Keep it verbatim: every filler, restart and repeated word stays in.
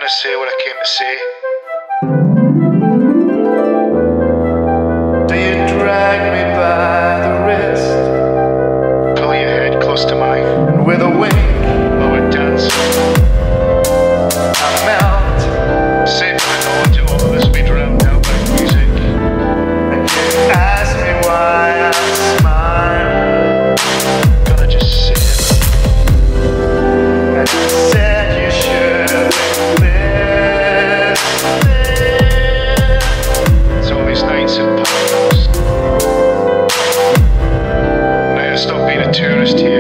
gonna say what I came to say. Do you drag me by the wrist, pull your head close to mine, and with a wink, oh it dance, I melt, safe I know to all this be drowned out by music. And you ask me why I smile, gonna just say it. And I said you should have been listening. It's all these nights in Palos. Now I stop being a tourist here.